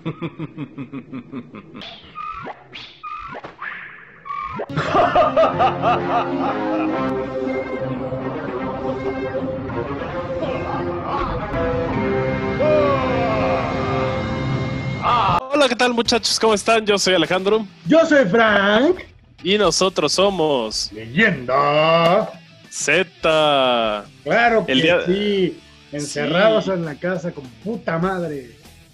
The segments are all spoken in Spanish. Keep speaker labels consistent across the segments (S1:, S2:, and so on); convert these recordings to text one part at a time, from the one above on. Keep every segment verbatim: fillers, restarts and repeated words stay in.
S1: Hola, ¿qué tal, muchachos? ¿Cómo están? Yo soy Alejandro.
S2: Yo soy Frank.
S1: Y nosotros somos
S2: Leyenda.
S1: Z.
S2: Claro que
S1: El día-
S2: sí. Encerrados
S1: Sí.
S2: en la casa con puta madre.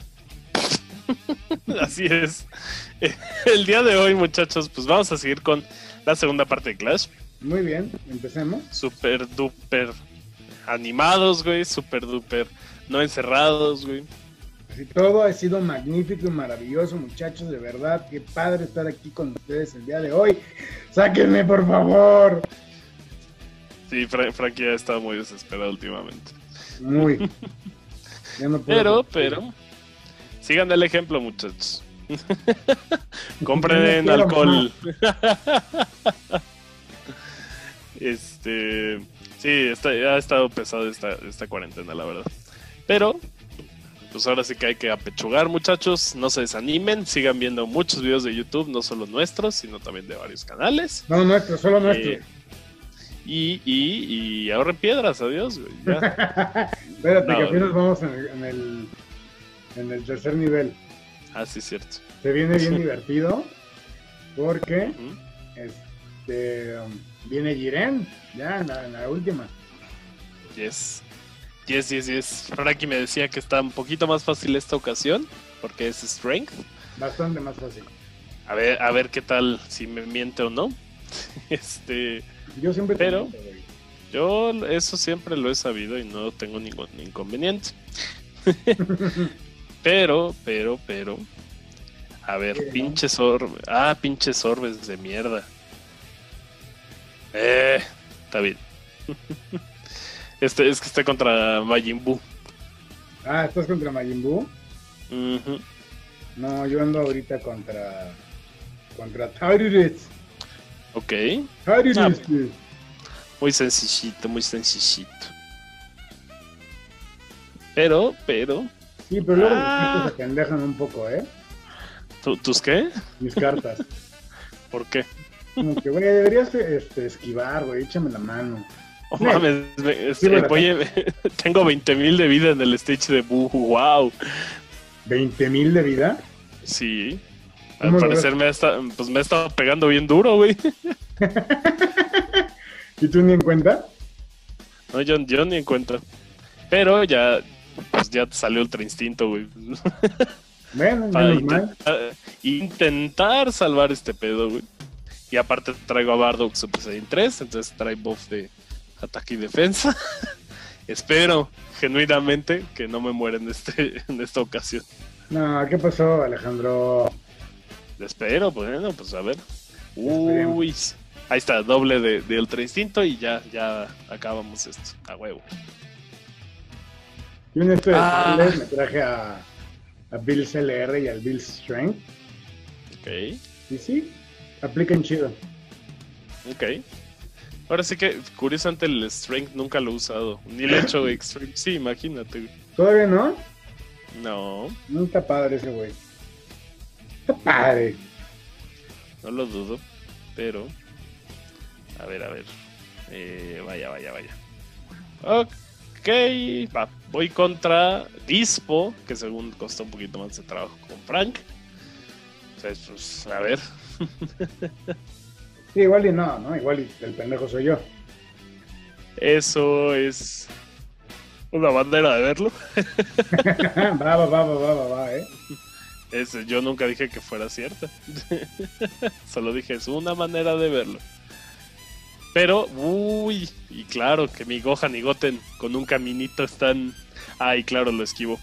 S1: Así es. El día de hoy, muchachos, pues vamos a seguir con la segunda parte de Clash.
S2: Muy bien, empecemos.
S1: Super duper animados, güey. Super duper no encerrados, güey.
S2: Así todo ha sido magnífico y maravilloso, muchachos. De verdad, qué padre estar aquí con ustedes el día de hoy. Sáquenme, por favor.
S1: Sí, Fra- Frankie ha estado muy desesperado últimamente.
S2: Muy. Ya no puedo.
S1: Pero, pero, sigan el ejemplo, muchachos. Compren
S2: No quiero
S1: alcohol. Este, sí, está, ha estado pesado esta, esta cuarentena, la verdad. Pero, pues ahora sí que hay que apechugar, muchachos. No se desanimen, sigan viendo muchos videos de YouTube, no solo nuestros, sino también de varios canales.
S2: No, nuestro, solo nuestro.
S1: Eh, y, y, y ahorren piedras, adiós, güey. Ya.
S2: Espérate,
S1: No,
S2: que apenas
S1: güey.
S2: vamos en el, en el, en el tercer nivel.
S1: Ah, sí, es cierto.
S2: Se viene bien divertido porque
S1: Ujú.
S2: este um, viene Jiren ya en la, en la última.
S1: Yes. Yes, yes, yes. Frankie me decía que está un poquito más fácil esta ocasión, porque es Strength.
S2: Bastante más fácil.
S1: A ver, a ver qué tal, si me miente o no. Este,
S2: Yo siempre te
S1: Pero-
S2: miento, güey.
S1: yo eso siempre lo he sabido y no tengo ningún inconveniente. Pero, pero, pero. A ver,
S2: ¿Qué, no?
S1: pinches orbes. Ah, pinches orbes de mierda. Eh, está bien. Este es que estoy contra Majin Buu.
S2: Ah, ¿estás contra Majin Buu?
S1: Ujú.
S2: No, yo ando ahorita contra contra Tyrus.
S1: Ok.
S2: Tyrus.
S1: Ah. Muy sencillito, muy sencillito. Pero, pero.
S2: Sí, pero luego
S1: Ah.
S2: mis cartas se pendejan un poco, ¿eh?
S1: ¿tú- ¿Tus qué?
S2: Mis cartas.
S1: ¿Por qué?
S2: Como que, güey, deberías este, esquivar, güey, échame la mano.
S1: Oh,
S2: Sí.
S1: mames, me- este,
S2: Sí, ¿verdad?
S1: voy a- tengo veinte mil de vida en el stage de Buu. Wow.
S2: ¿veinte mil de vida?
S1: Sí. Al
S2: ¿Cómo lo
S1: parecer me ha, esta- pues me ha estado pegando bien duro, güey.
S2: ¿Y tú ni en cuenta?
S1: No, yo, yo ni en cuenta. Pero ya, pues ya te salió Ultra Instinto, güey.
S2: Bueno,
S1: Para
S2: menos mal.
S1: intentar, intentar salvar este pedo, güey. Y aparte traigo a Bardock Super Saiyan tres, entonces trae buff de ataque y defensa. Espero genuinamente que no me muera en, este, en esta ocasión.
S2: No, ¿qué pasó, Alejandro?
S1: Espero, bueno, pues a ver. Uy, ahí está, doble de, de Ultra Instinto y ya, ya acabamos esto, a huevo.
S2: Yo en este de
S1: Ah.
S2: Charles me traje a, a Bill C L R y al Bill Strength.
S1: Ok,
S2: Y sí, aplican chido.
S1: ok. Ahora sí que, curiosamente, el Strength nunca lo he usado. Ni le he hecho Extreme. Sí, imagínate, güey.
S2: ¿Todavía no?
S1: No,
S2: No está padre ese güey. Está padre.
S1: no lo dudo. Pero, a ver, a ver. Eh, vaya, vaya, vaya. Ok, va. Voy contra Dispo, que según costó un poquito más de trabajo con Frank. Entonces, pues, a ver.
S2: Sí, igual y no, ¿no? Igual y el pendejo soy yo.
S1: Eso es una manera de verlo.
S2: va, va, va, va, va, va, va, ¿eh?
S1: Es, yo nunca dije que fuera cierta. Solo dije, es una manera de verlo. Pero, uy, y claro que mi Gohan y Goten con un caminito están... Ay, claro, lo esquivo.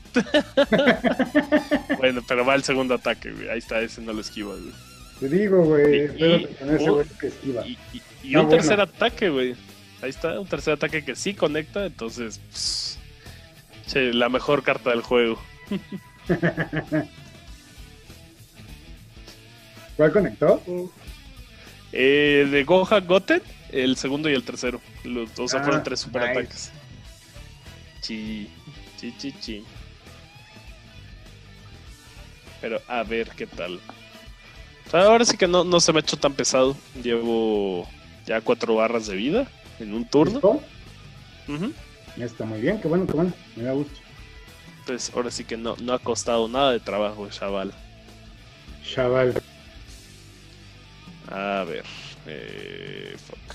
S1: Bueno, pero va el segundo ataque, güey. Ahí está, ese no lo esquivo, güey.
S2: Te digo, güey,
S1: Y-
S2: espérate con ese
S1: y-
S2: güey que esquiva.
S1: Y, y- y
S2: Ah,
S1: un
S2: bueno.
S1: tercer ataque, güey. Ahí está, un tercer ataque que sí conecta, entonces... pss, che, la mejor carta del juego.
S2: ¿Cuál conectó?
S1: Eh, de Gohan Goten, el segundo y el tercero. Los, o sea,
S2: Ah,
S1: fueron tres super
S2: nice.
S1: ataques. Chi, chi, chi, chi. Pero a ver qué tal. O sea, ahora sí que no, no se me ha hecho tan pesado. Llevo ya cuatro barras de vida en un turno.
S2: ¿Listo?
S1: Uh-huh.
S2: Está muy bien, qué bueno, qué bueno. Me da gusto.
S1: Entonces, ahora sí que no, no ha costado nada de trabajo, chaval.
S2: Chaval.
S1: A ver. Eh, fuck.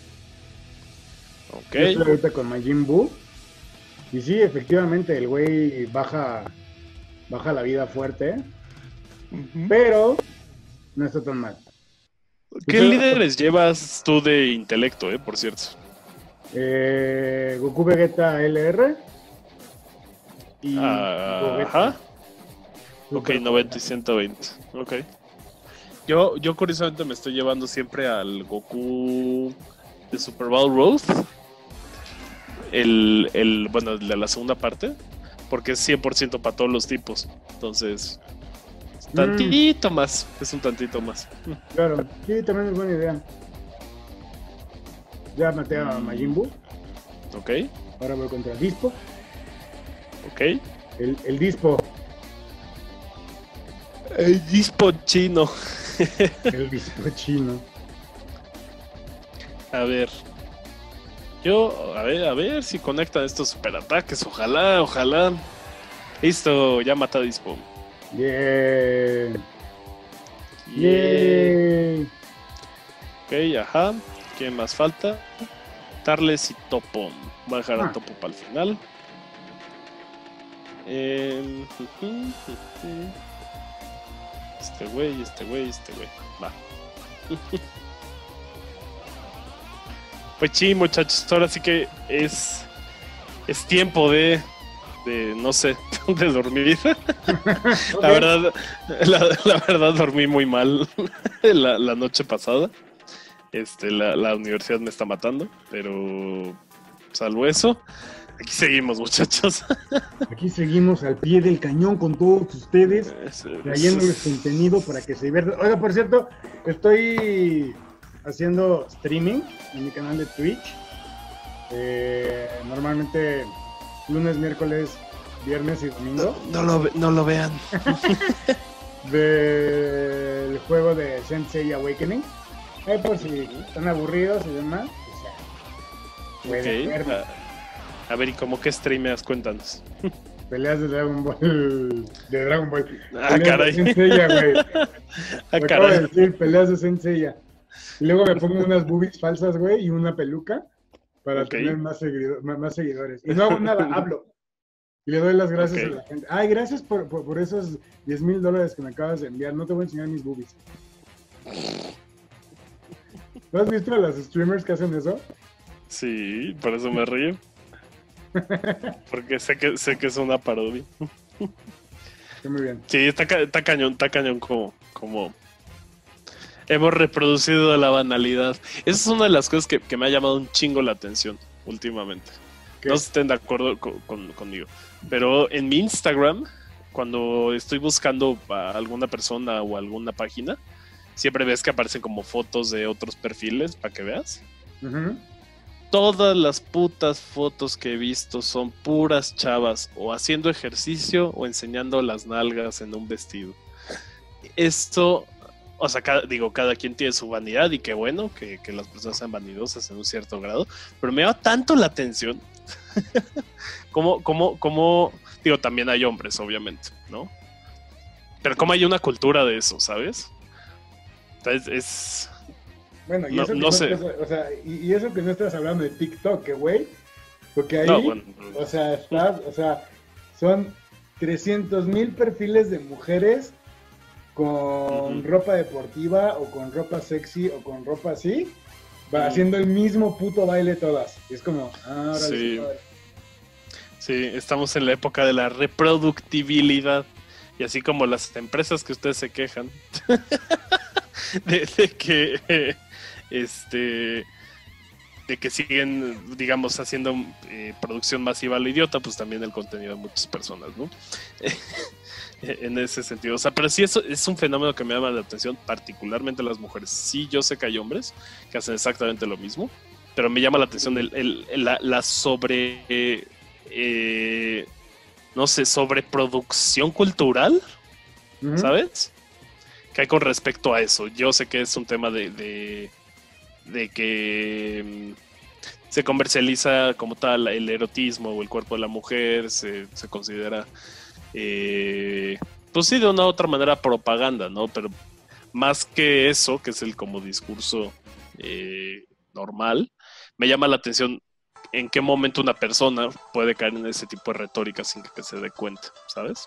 S1: Ok.
S2: Yo estoy ahorita con Majin Buu. Y sí, efectivamente, el güey baja, baja la vida fuerte. Uh-huh. Pero no está tan mal.
S1: ¿Qué Entonces, líderes llevas tú de intelecto, eh, por cierto?
S2: Eh, Goku Vegeta L R.
S1: Y uh, ajá. Ok, noventa y ciento veinte. Ok. Yo, yo curiosamente me estoy llevando siempre al Goku de Super Bowl Road. El, el, bueno, el de la segunda parte. Porque es cien por ciento para todos los tipos. Entonces, tantito mm. más. Es un tantito más.
S2: Claro, sí, también es buena idea. Ya maté a Majin Buu.
S1: Ok.
S2: Ahora voy contra Dispo.
S1: Ok.
S2: El, el Dispo.
S1: El Dispo chino.
S2: El Dispo chino.
S1: A ver. Yo, a ver, a ver si conectan estos superataques. Ojalá, ojalá. Listo, ya mata a Dispo.
S2: Yeah. Yeah.
S1: Ok, ajá. ¿Qué más falta? Tarles y Topo. Voy a dejar ah. a Topo para el final. Eh, uh, uh, uh. Este güey, este güey, este güey. Va. Pues sí, muchachos, ahora sí que es es tiempo de, de no sé, de dormir. La verdad, la, la verdad dormí muy mal la, la noche pasada. Este, la, la universidad me está matando, pero salvo eso, aquí seguimos, muchachos.
S2: Aquí seguimos al pie del cañón con todos ustedes, trayéndoles contenido para que se diviertan. Oiga, por cierto, estoy haciendo streaming en mi canal de Twitch. Eh, normalmente lunes, miércoles, viernes y domingo.
S1: No, no, lo, no lo vean.
S2: Del juego de Sensei Awakening. Eh, por si están aburridos y demás, pues ya.
S1: Okay. A, a ver, ¿y cómo qué streameas? Cuéntanos.
S2: Peleas de Dragon Ball. De Dragon Ball.
S1: Ah, peleas caray.
S2: De Senseiya, güey.
S1: Ah, caray.
S2: De decir, peleas de Senseiya. Y luego me pongo unas boobies falsas, güey, y una peluca para okay. tener más, seguido, más, más seguidores. Y no hago nada, hablo. Y le doy las gracias okay. a la gente. Ay, gracias por, por, por esos diez mil dólares que me acabas de enviar. No te voy a enseñar mis boobies. ¿No has visto a las streamers que hacen eso?
S1: Sí, por eso me río. Porque sé que sé que es una parodia.
S2: Muy bien.
S1: Sí, está, está cañón, está cañón como, como hemos reproducido la banalidad. Esa es una de las cosas que, que me ha llamado un chingo la atención últimamente. ¿Qué? No sé si estén de acuerdo con, con, conmigo. Pero en mi Instagram, cuando estoy buscando a alguna persona o alguna página, siempre ves que aparecen como fotos de otros perfiles para que veas.
S2: Uh-huh.
S1: Todas las putas fotos que he visto son puras chavas o haciendo ejercicio o enseñando las nalgas en un vestido. Esto, o sea, cada, digo, cada quien tiene su vanidad y qué bueno que, que las personas sean vanidosas en un cierto grado, pero me llama tanto la atención como, como, como, digo, también hay hombres, obviamente, ¿no? Pero como hay una cultura de eso, ¿sabes? Es... es
S2: bueno, y
S1: no,
S2: eso que
S1: no
S2: no
S1: sé.
S2: Estás, o sea, y, y eso que no estás hablando de TikTok, ¿eh, güey? Porque ahí,
S1: no, bueno,
S2: o sea, estás, o sea, son trescientos mil perfiles de mujeres con uh-huh. ropa deportiva o con ropa sexy o con ropa así, va uh-huh. haciendo el mismo puto baile todas. Y es como, ah, ahora
S1: sí. Sí, estamos en la época de la reproductibilidad. Y así como las empresas que ustedes se quejan de, de que eh, este de que siguen, digamos, haciendo eh, producción masiva a lo idiota, pues también el contenido de muchas personas, ¿no? En ese sentido. O sea, pero sí eso es un fenómeno que me llama la atención, particularmente las mujeres. Sí, yo sé que hay hombres que hacen exactamente lo mismo, pero me llama la atención el, el, el, la, la sobre... Eh, eh, no sé, sobreproducción cultural uh-huh. ¿Sabes? ¿Qué hay con respecto a eso? Yo sé que es un tema de, de, de que um, se comercializa como tal el erotismo o el cuerpo de la mujer, se, se considera, eh, pues sí, de una u otra manera propaganda, ¿no? Pero más que eso, que es el como discurso eh, normal, me llama la atención en qué momento una persona puede caer en ese tipo de retórica sin que se dé cuenta, ¿sabes?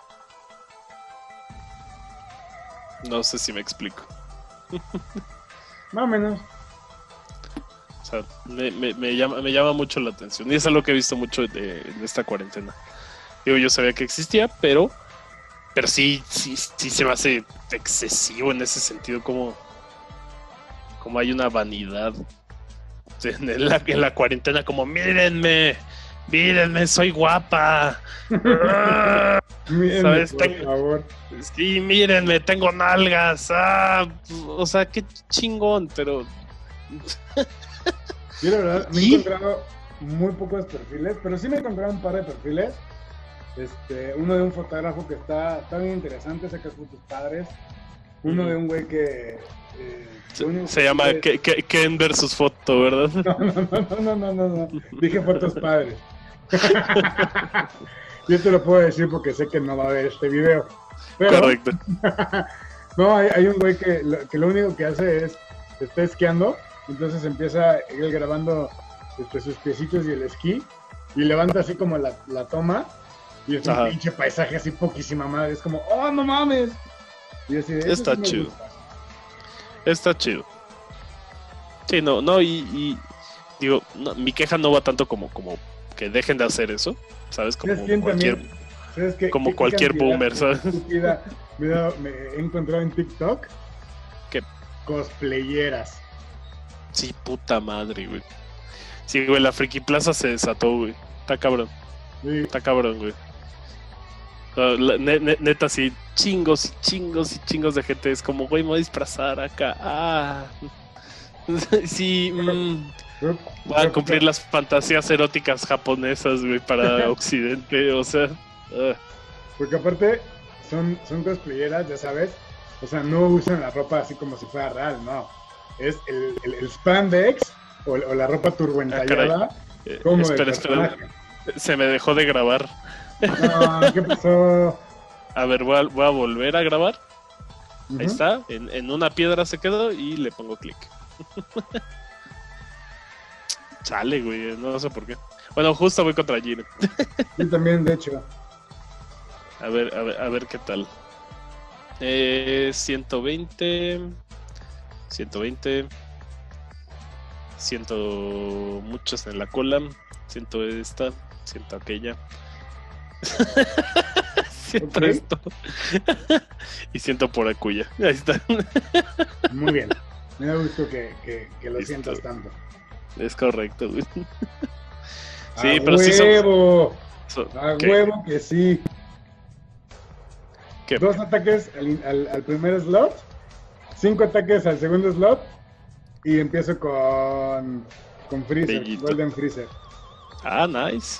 S1: No sé si me explico.
S2: Más o menos.
S1: O sea, me, me, me, llama, me llama mucho la atención. Y es algo que he visto mucho de, en esta cuarentena. Digo, yo sabía que existía, pero pero sí, sí, sí se me hace excesivo en ese sentido, como, como hay una vanidad en la, en la cuarentena, como mírenme, mírenme, soy guapa.
S2: Mírenme,
S1: ¿sabes?
S2: por
S1: Tengo,
S2: favor.
S1: Sí, mírenme, tengo nalgas. Ah, o sea, qué chingón, pero...
S2: Yo la verdad me he
S1: ¿Y?
S2: encontrado muy pocos perfiles, pero sí me he encontrado un par de perfiles. Este, uno de un fotógrafo que está, está bien interesante, saca fotos padres. Uno uh-huh. de un güey que... Eh,
S1: se se llama es... Ken versus Foto, ¿verdad?
S2: No, no, no, no, no, no, no. Dije fotos padres. Yo te lo puedo decir porque sé que no va a ver este video. Pero...
S1: Correcto.
S2: No, hay, hay un güey que lo, que lo único que hace es, está esquiando, entonces empieza él grabando este, sus piecitos y el esquí, y levanta así como la, la toma, y es un Ajá. pinche paisaje así poquísima madre, es como, ¡oh, no mames! Y así,
S1: está
S2: sí
S1: chido. Está chido. Sí, no, no, y, y digo, no, mi queja no va tanto como, como que dejen de hacer eso, ¿sabes? Como cualquier,
S2: ¿sabes qué,
S1: como
S2: qué,
S1: cualquier
S2: qué
S1: boomer, ¿sabes?
S2: Mira, mira, me he encontrado en TikTok
S1: ¿Qué?
S2: Cosplayeras.
S1: Sí, puta madre, güey. Sí, güey, la Friki Plaza se desató, güey. Está cabrón. Sí. Está cabrón, güey. No, la, ne, ne, neta, sí, chingos y chingos y chingos de gente. Es como, güey, me voy a disfrazar acá. Ah. Sí, mmm. Voy a cumplir las fantasías eróticas japonesas, güey, para Occidente, o sea. Uh.
S2: Porque aparte, son, son cosplayeras, ya sabes. O sea, no usan la ropa así como si fuera real, no. Es el, el, el spandex o, o la ropa turboentallada. Ah, como
S1: espera, espera. Se me dejó de grabar.
S2: No, ¿qué pasó?
S1: A ver, voy a, voy a volver a grabar. Uh-huh. Ahí está. En, en una piedra se quedó y le pongo clic. Chale, güey. No sé por qué. Bueno, justo voy contra Gino.
S2: Yo también, de hecho.
S1: A ver, a ver, a ver qué tal. Eh, ciento veinte. ciento veinte. Siento muchos en la cola. Siento esta. Siento aquella. Siento okay. esto. Y siento por acuya. Ahí está.
S2: Muy bien. Me da gusto que, que, que lo Listo. Sientas tanto.
S1: Es correcto, güey.
S2: Sí, a pero huevo. sí son... son... A ¿Qué? Huevo que sí. ¿Qué? Dos ataques al, al, al primer slot, cinco ataques al segundo slot, y empiezo con con Freezer, Bellito. Golden Freezer.
S1: Ah, nice.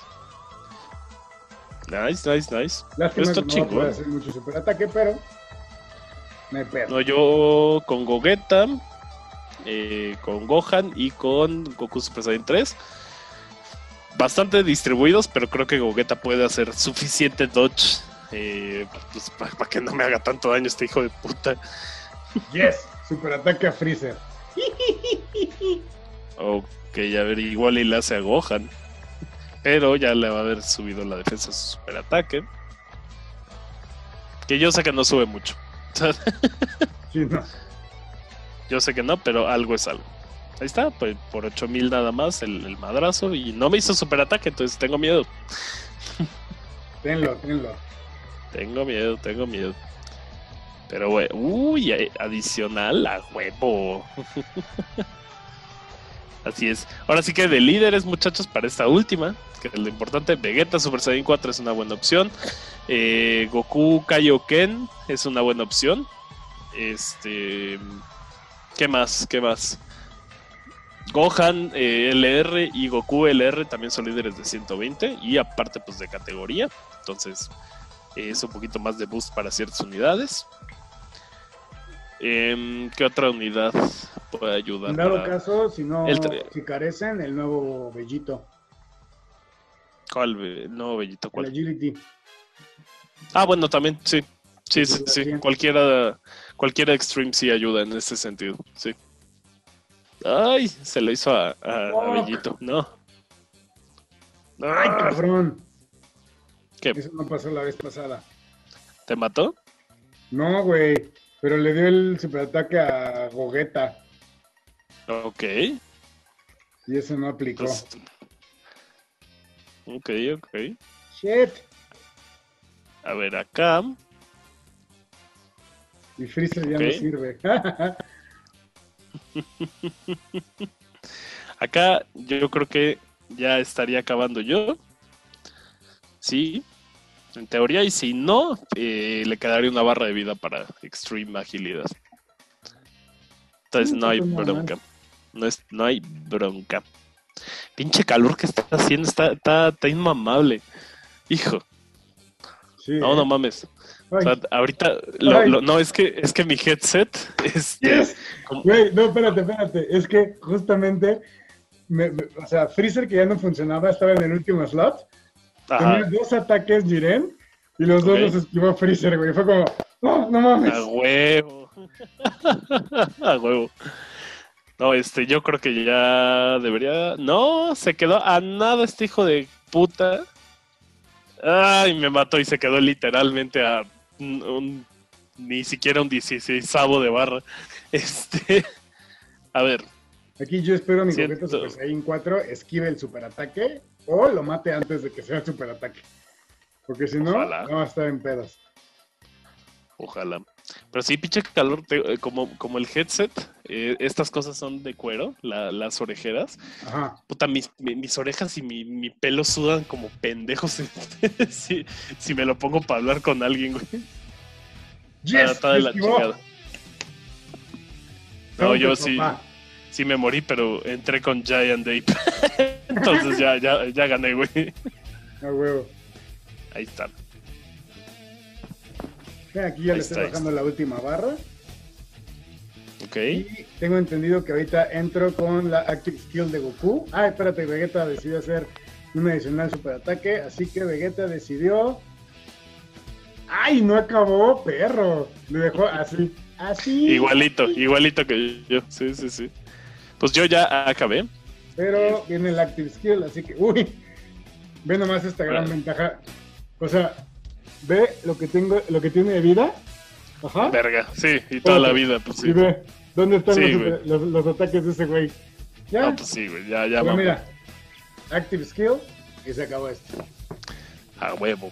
S1: Nice, nice, nice.
S2: Lástima que no chingón. Puede hacer mucho super ataque, pero me perdo.
S1: No, yo con Gogeta, eh, con Gohan y con Goku Super Saiyan tres. Bastante distribuidos, pero creo que Gogeta puede hacer suficiente dodge eh, pues, para pa que no me haga tanto daño este hijo de puta.
S2: Yes, super ataque a Freezer.
S1: Ok, a ver, igual y le hace a Gohan. Pero ya le va a haber subido la defensa a su super ataque. Que yo sé que no sube mucho.
S2: Sí, no.
S1: Yo sé que no, pero algo es algo. Ahí está, pues por ocho mil nada más el, el madrazo. Y no me hizo super ataque, entonces tengo miedo.
S2: Tenlo, tenlo.
S1: Tengo miedo, tengo miedo. Pero, güey, uy, adicional a huevo. Así es. Ahora sí que de líderes, muchachos, para esta última, que es lo importante, Vegeta Super Saiyan cuatro es una buena opción. Eh, Goku Kaioken es una buena opción. Este, ¿qué más? ¿Qué más? Gohan eh, L R y Goku L R también son líderes de ciento veinte y aparte pues de categoría. Entonces eh, es un poquito más de boost para ciertas unidades. Eh, ¿Qué otra unidad puede ayudar?
S2: En dado
S1: para...
S2: caso, si no,
S1: el tre...
S2: si carecen, el nuevo Bellito.
S1: ¿Cuál? ¿El nuevo Bellito? ¿Cuál?
S2: El Agility.
S1: Ah, bueno, también, sí. Sí, sí, sí. Cualquiera, cualquiera Extreme sí ayuda en ese sentido, sí. Ay, se lo hizo a, a, a Bellito, no.
S2: ¡Ay, cabrón!
S1: ¿Qué?
S2: Eso no pasó la vez pasada.
S1: ¿Te mató?
S2: No, güey. Pero le dio el superataque a Gogeta.
S1: Ok.
S2: Y eso no aplicó.
S1: Entonces... Ok, ok.
S2: Shit.
S1: A ver, acá.
S2: Y Freezer ya
S1: okay.
S2: no sirve.
S1: Acá yo creo que ya estaría acabando yo. Sí, en teoría. Y si no, eh, le quedaría una barra de vida para Extreme Agilidad. Entonces no hay bronca. No, es, no hay bronca. Pinche calor que está haciendo. Está, está, está inmamable. Hijo.
S2: Sí,
S1: no,
S2: ¿eh?
S1: no mames. O sea, ahorita, lo, lo, no, es que es que mi headset, este...
S2: Yes.
S1: Como...
S2: Güey, no, espérate, espérate, es que justamente, me, me, o sea, Freezer que ya no funcionaba, estaba en el último slot, Ajá. tenía dos ataques Jiren, y los okay. dos los esquivó Freezer, güey, fue como, no, no mames.
S1: A huevo. A huevo. No, este, yo creo que ya debería, no, se quedó a nada este hijo de puta. Ay, me mató y se quedó literalmente a un, un ni siquiera un dieciseisavo de barra. Este, a ver.
S2: Aquí yo espero a mi Gogeta Super Saiyan cuatro esquive el superataque o lo mate antes de que sea el superataque. Porque si no, Ojalá. no va a estar en pedos.
S1: Ojalá. Pero sí, pinche calor, te, como, como el headset, eh, estas cosas son de cuero, la, las orejeras.
S2: Ajá.
S1: Puta, mis, mis, mis orejas y mi, mi pelo sudan como pendejos si, si me lo pongo para hablar con alguien, güey.
S2: Yes,
S1: está de la chingada. No, yo sí, sí me morí, pero entré con Giant Ape. Entonces ya, ya, ya gané, güey.
S2: Ah, huevo.
S1: Ahí está.
S2: Aquí ya Ahí le estoy bajando la última barra.
S1: Ok.
S2: Y tengo entendido que ahorita entro con la Active Skill de Goku. Ah, espérate, Vegeta decidió hacer un adicional superataque, así que Vegeta decidió... ¡Ay, no acabó, perro! Le dejó así, así.
S1: Igualito, igualito que yo. Sí, sí, sí. Pues yo ya acabé.
S2: Pero viene el Active Skill, así que... ¡Uy! Ve nomás esta gran bueno. ventaja. O sea... Ve lo que tengo, lo que tiene de vida. Ajá.
S1: Verga, sí, y toda Oye, la vida, pues sí.
S2: Y ve, ¿dónde están sí, los, los, los ataques de ese güey? ¿Ya?
S1: No, pues sí, güey, ya, ya.
S2: Pero mira, Active Skill y se acabó esto.
S1: A huevo.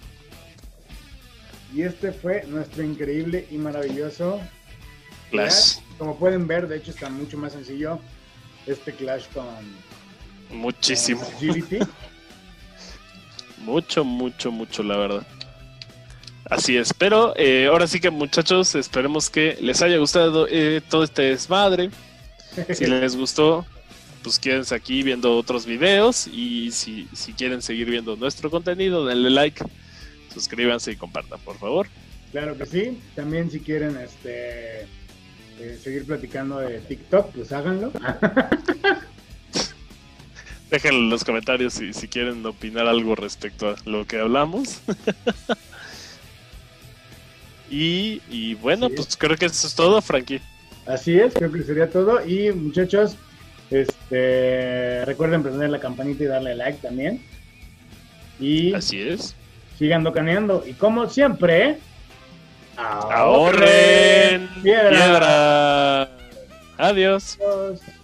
S2: Y este fue nuestro increíble y maravilloso
S1: Clash. Clash.
S2: Como pueden ver, de hecho está mucho más sencillo este Clash con...
S1: Muchísimo.
S2: Con Agility.
S1: Mucho, mucho, mucho, la verdad. Así es, pero eh, ahora sí que muchachos, esperemos que les haya gustado eh, todo este desmadre. Si les gustó, pues quédense aquí viendo otros videos y si, si quieren seguir viendo nuestro contenido, denle like, suscríbanse y compartan, por favor.
S2: Claro que sí, también si quieren este eh, seguir platicando de TikTok, pues háganlo.
S1: Déjenlo en los comentarios si, si quieren opinar algo respecto a lo que hablamos. y, y bueno, sí. pues creo que eso es todo, Frankie.
S2: Así es, creo que sería todo. Y muchachos, este recuerden prender la campanita y darle like también. Y
S1: así es.
S2: Sigan docaneando. Y como siempre,
S1: ahorren, ahorren piedra. piedra. Adiós.
S2: Adiós.